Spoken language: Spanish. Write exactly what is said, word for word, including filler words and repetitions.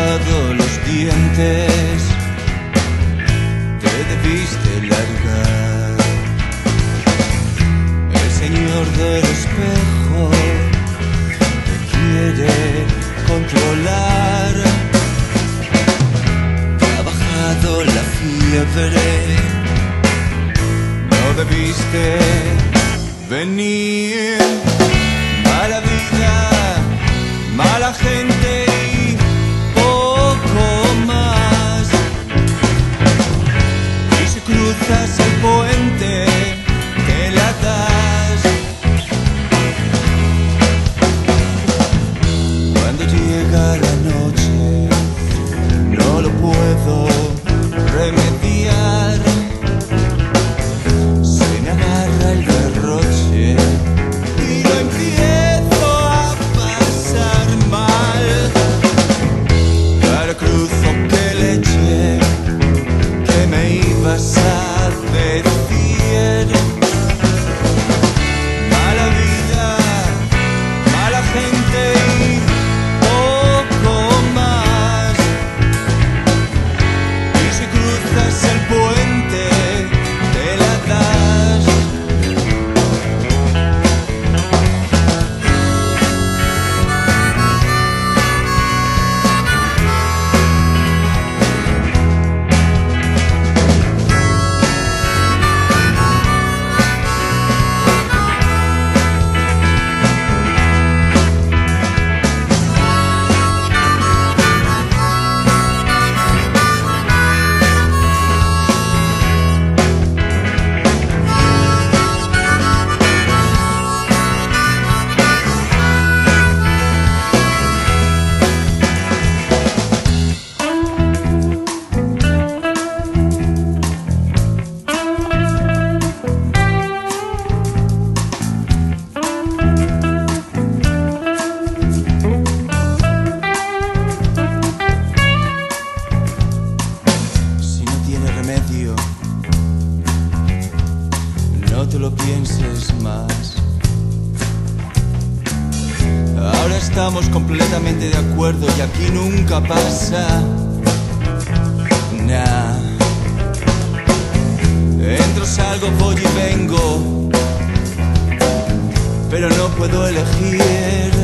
dejado los dientes, te debiste largar. El señor del espejo te quiere controlar. Te ha bajado la fiebre, no debiste venir. Mala vida, mala gente y poco más. Y si cruzas el puente, te la das. Cuando llega la noche, no lo puedo remediar. Se me agarra el derroche y lo empiezo a pasar mal. Cara cruzo, que leche, que me ibas a decir. Mala vida, mala gente y poco más. Y si cruzas el puente, te la das. No te lo pienses más. Ahora estamos completamente de acuerdo y aquí nunca pasa nada. Entro, salgo, voy y vengo, pero no puedo elegir.